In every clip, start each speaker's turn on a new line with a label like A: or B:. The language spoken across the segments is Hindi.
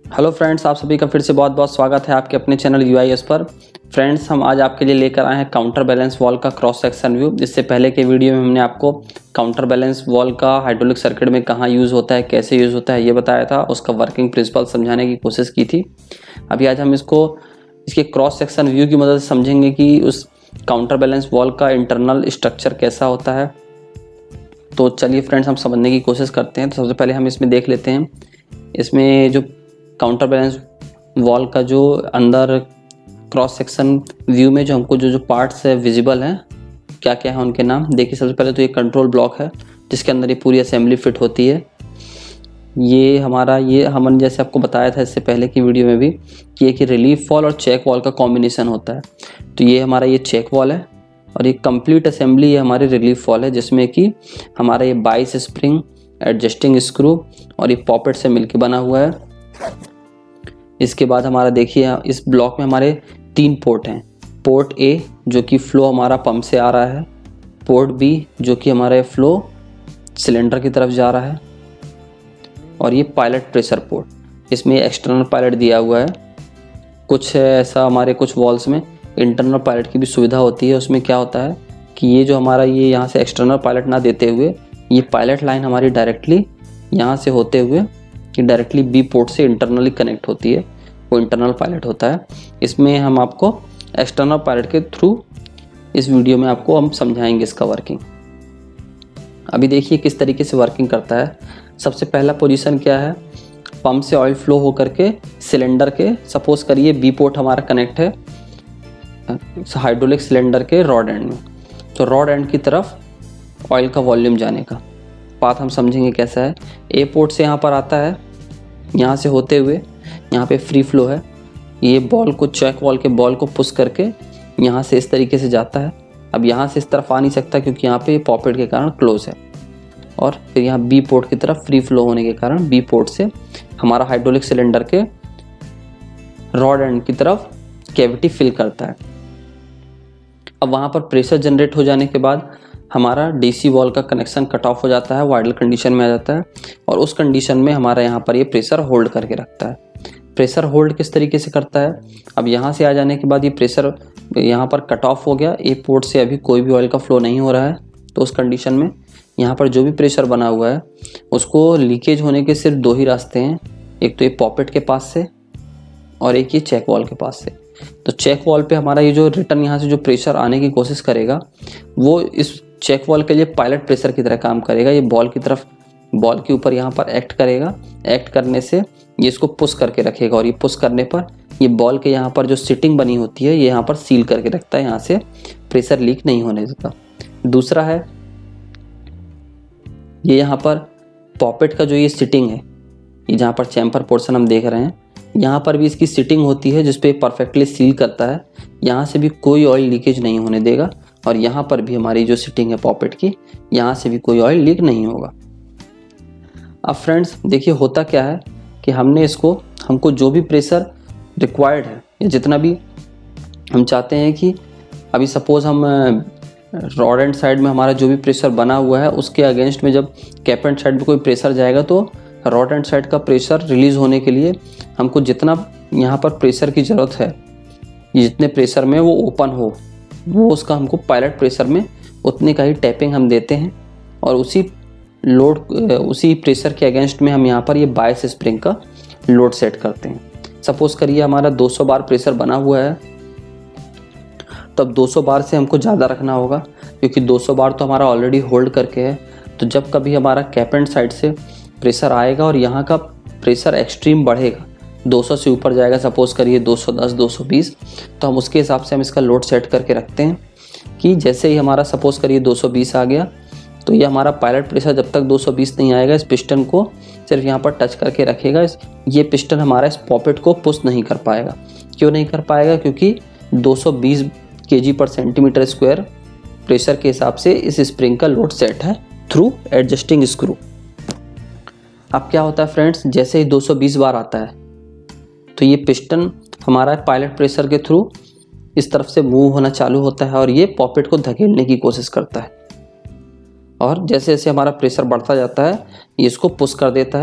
A: हेलो फ्रेंड्स, आप सभी का फिर से बहुत बहुत स्वागत है आपके अपने चैनल यूआईएस पर। फ्रेंड्स, हम आज आपके लिए लेकर आए हैं काउंटर बैलेंस वॉल का क्रॉस सेक्शन व्यू। इससे पहले के वीडियो में हमने आपको काउंटर बैलेंस वॉल का हाइड्रोलिक सर्किट में कहाँ यूज़ होता है, कैसे यूज़ होता है ये बताया था, उसका वर्किंग प्रिंसिपल समझाने की कोशिश की थी। अभी आज हम इसके क्रॉस सेक्शन व्यू की मदद से समझेंगे कि उस काउंटर बैलेंस वॉल का इंटरनल स्ट्रक्चर कैसा होता है। तो चलिए फ्रेंड्स, हम समझने की कोशिश करते हैं। तो सबसे पहले हम इसमें देख लेते हैं, इसमें जो काउंटर बैलेंस वॉल का जो अंदर क्रॉस सेक्शन व्यू में जो हमको जो पार्ट्स है विजिबल हैं, क्या क्या है उनके नाम देखिए। सबसे पहले तो ये कंट्रोल ब्लॉक है जिसके अंदर ये पूरी असेंबली फिट होती है। ये हमने जैसे आपको बताया था इससे पहले की वीडियो में भी कि एक रिलीफ वॉल और चेक वॉल का कॉम्बिनेशन होता है। तो ये हमारा ये चेक वॉल है और ये कंप्लीट असेंबली ये हमारी रिलीफ वॉल है, जिसमें कि हमारा ये 22 स्प्रिंग, एडजस्टिंग स्क्रू और ये पॉपेट से मिलके बना हुआ है। इसके बाद हमारा देखिए इस ब्लॉक में हमारे 3 पोर्ट हैं। पोर्ट ए जो कि फ्लो हमारा पंप से आ रहा है, पोर्ट बी जो कि हमारे फ्लो सिलेंडर की तरफ जा रहा है, और ये पायलट प्रेशर पोर्ट। इसमें एक्सटर्नल पायलट दिया हुआ है। कुछ ऐसा हमारे कुछ वॉल्स में इंटरनल पायलट की भी सुविधा होती है। उसमें क्या होता है कि ये जो हमारा ये यहाँ से एक्सटर्नल पायलट ना देते हुए ये पायलट लाइन हमारी डायरेक्टली यहाँ से होते हुए कि डायरेक्टली बी पोर्ट से इंटरनली कनेक्ट होती है, वो इंटरनल पायलट होता है। इसमें हम आपको एक्सटर्नल पायलट के थ्रू इस वीडियो में आपको हम समझाएंगे इसका वर्किंग। अभी देखिए किस तरीके से वर्किंग करता है। सबसे पहला पोजीशन क्या है, पंप से ऑयल फ्लो होकर के सिलेंडर के, सपोज करिए बी पोर्ट हमारा कनेक्ट है हाइड्रोलिक सिलेंडर के रॉड एंड में, तो रॉड एंड की तरफ ऑयल का वॉल्यूम जाने का पाथ हम समझेंगे कैसा है। ए पोर्ट से यहाँ पर आता है, यहाँ से होते हुए यहाँ पे फ्री फ्लो है, ये बॉल को चेक वॉल के बॉल को पुश करके यहाँ से इस तरीके से जाता है। अब यहाँ से इस तरफ आ नहीं सकता क्योंकि यहाँ पे पॉकेट के कारण क्लोज है, और फिर यहाँ बी पोर्ट की तरफ फ्री फ्लो होने के कारण बी पोर्ट से हमारा हाइड्रोलिक सिलेंडर के रॉड एंड की तरफ कैविटी फिल करता है। अब वहाँ पर प्रेशर जनरेट हो जाने के बाद हमारा डीसी वॉल का कनेक्शन कट ऑफ हो जाता है, वो आइडल कंडीशन में आ जाता है, और उस कंडीशन में हमारा यहाँ पर ये प्रेशर होल्ड करके रखता है। प्रेशर होल्ड किस तरीके से करता है, अब यहाँ से आ जाने के बाद ये प्रेशर यहाँ पर कट ऑफ हो गया, ए पोर्ट से अभी कोई भी ऑयल का फ्लो नहीं हो रहा है, तो उस कंडीशन में यहाँ पर जो भी प्रेशर बना हुआ है उसको लीकेज होने के सिर्फ 2 ही रास्ते हैं, एक तो ये पॉकेट के पास से और एक ये चेक वॉल के पास से। तो चेक वॉल पे हमारा ये जो रिटर्न यहाँ से जो प्रेशर आने की कोशिश करेगा वो इस चेक वॉल के लिए पायलट प्रेशर की तरह काम करेगा। ये बॉल की तरफ, बॉल के ऊपर यहाँ पर एक्ट करेगा, एक्ट करने से ये इसको पुश करके रखेगा, और ये पुश करने पर ये बॉल के यहाँ पर जो सिटिंग बनी होती है ये यहाँ पर सील करके रखता है, यहाँ से प्रेशर लीक नहीं होने देता। दूसरा है ये यहाँ पर पॉपेट का जो ये सिटिंग है, ये जहाँ पर चैम्पर पोर्शन हम देख रहे हैं, यहाँ पर भी इसकी सिटिंग होती है जिसपे परफेक्टली सील करता है, यहाँ से भी कोई ऑयल लीकेज नहीं होने देगा, और यहाँ पर भी हमारी जो सिटिंग है पॉपेट की, यहाँ से भी कोई ऑयल लीक नहीं होगा। अब फ्रेंड्स देखिए होता क्या है कि हमको जो भी प्रेशर रिक्वायर्ड है या जितना भी हम चाहते हैं कि अभी सपोज हम रॉड एंड साइड में हमारा जो भी प्रेशर बना हुआ है उसके अगेंस्ट में जब कैप एंड साइड में कोई प्रेशर जाएगा तो रॉड एंड साइड का प्रेशर रिलीज होने के लिए हमको जितना यहाँ पर प्रेशर की ज़रूरत है, जितने प्रेशर में वो ओपन हो, वो उसका हमको पायलट प्रेशर में उतने का ही टैपिंग हम देते हैं, और उसी प्रेशर के अगेंस्ट में हम यहाँ पर ये 22 स्प्रिंग का लोड सेट करते हैं। सपोज करिए हमारा 200 बार प्रेशर बना हुआ है, तब 200 बार से हमको ज़्यादा रखना होगा क्योंकि 200 बार तो हमारा ऑलरेडी होल्ड करके है। तो जब कभी हमारा कैप एंड साइड से प्रेशर आएगा और यहाँ का प्रेशर एक्सट्रीम बढ़ेगा, 200 से ऊपर जाएगा, सपोज करिए 210, 220, तो हम उसके हिसाब से हम इसका लोड सेट करके रखते हैं कि जैसे ही हमारा सपोज करिए 220 आ गया तो ये हमारा पायलट प्रेशर जब तक 220 नहीं आएगा इस पिस्टन को सिर्फ यहाँ पर टच करके रखेगा। ये पिस्टन हमारा इस पॉपेट को पुश नहीं कर पाएगा। क्यों नहीं कर पाएगा, क्योंकि 220 kg/cm² प्रेशर के हिसाब से इस स्प्रिंग का लोड सेट है थ्रू एडजस्टिंग स्क्रू। अब क्या होता है फ्रेंड्स, जैसे ही 220 बार आता है तो ये पिस्टन हमारा पायलट प्रेशर के थ्रू इस तरफ से मूव होना चालू होता है और ये पॉपेट को धकेलने की कोशिश करता है, और जैसे जैसे हमारा प्रेशर बढ़ता जाता है ये इसको पुश कर देता है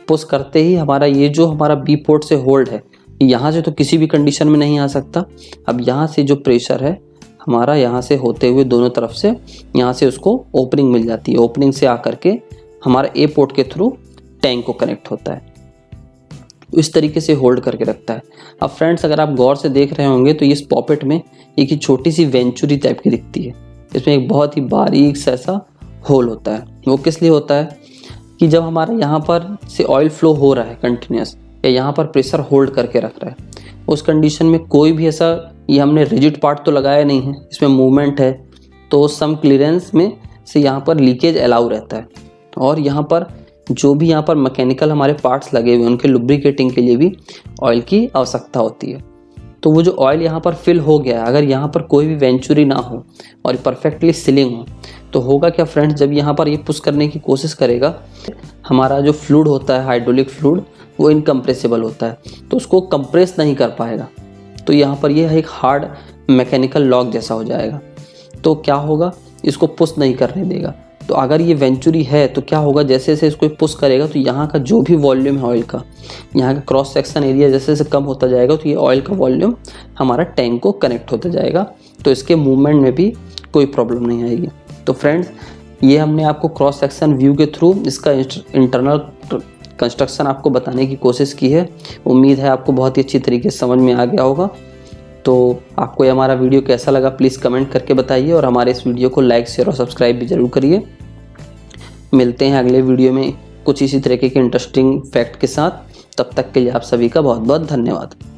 A: पुश करते ही हमारा ये जो हमारा बी पोर्ट से होल्ड है, यहाँ से तो किसी भी कंडीशन में नहीं आ सकता। अब यहाँ से जो प्रेशर है हमारा, यहाँ से होते हुए दोनों तरफ से यहाँ से उसको ओपनिंग मिल जाती है। ओपनिंग से आकर के हमारा ए पोर्ट के थ्रू टैंक को कनेक्ट होता है, तो इस तरीके से होल्ड करके रखता है। अब फ्रेंड्स, अगर आप गौर से देख रहे होंगे तो इस पॉपेट में एक छोटी सी वेंचुरी टाइप की दिखती है। इसमें एक बहुत ही बारीक सा ऐसा होल होता है। वो किस लिए होता है कि जब हमारा यहाँ पर से ऑयल फ्लो हो रहा है कंटिन्यूस, या यहाँ पर प्रेशर होल्ड करके रख रहा है, उस कंडीशन में कोई भी ऐसा, ये हमने रिजिड पार्ट तो लगाया नहीं है, इसमें मूवमेंट है, तो सम क्लियरेंस में से यहाँ पर लीकेज अलाउ रहता है। और यहाँ पर जो भी यहाँ पर मैकेनिकल हमारे पार्ट्स लगे हुए हैं उनके लुब्रिकेटिंग के लिए भी ऑयल की आवश्यकता होती है। तो वो जो ऑयल यहाँ पर फिल हो गया है, अगर यहाँ पर कोई भी वेंचुरी ना हो और परफेक्टली सीलिंग हो, तो होगा क्या फ्रेंड्स, जब यहाँ पर ये पुश करने की कोशिश करेगा, हमारा जो फ्लूइड होता है, हाइड्रोलिक फ्लूइड, वो इनकम्प्रेसिबल होता है, तो उसको कंप्रेस नहीं कर पाएगा। तो यहाँ पर ये एक हार्ड मैकेनिकल लॉक जैसा हो जाएगा। तो क्या होगा, इसको पुश नहीं करने देगा। तो अगर ये वेंचुरी है तो क्या होगा, जैसे जैसे इसको पुश करेगा तो यहाँ का जो भी वॉल्यूम है ऑयल का, यहाँ का क्रॉस सेक्शन एरिया जैसे जैसे कम होता जाएगा, तो ये ऑयल का वॉल्यूम हमारा टैंक को कनेक्ट होता जाएगा, तो इसके मूवमेंट में भी कोई प्रॉब्लम नहीं आएगी। तो फ्रेंड्स, ये हमने आपको क्रॉस सेक्शन व्यू के थ्रू इसका इंटरनल कंस्ट्रक्शन आपको बताने की कोशिश की है। उम्मीद है आपको बहुत ही अच्छी तरीके से समझ में आ गया होगा। तो आपको ये हमारा वीडियो कैसा लगा प्लीज़ कमेंट करके बताइए, और हमारे इस वीडियो को लाइक, शेयर और सब्सक्राइब भी ज़रूर करिए। मिलते हैं अगले वीडियो में कुछ इसी तरीके के इंटरेस्टिंग फैक्ट के साथ। तब तक के लिए आप सभी का बहुत बहुत धन्यवाद।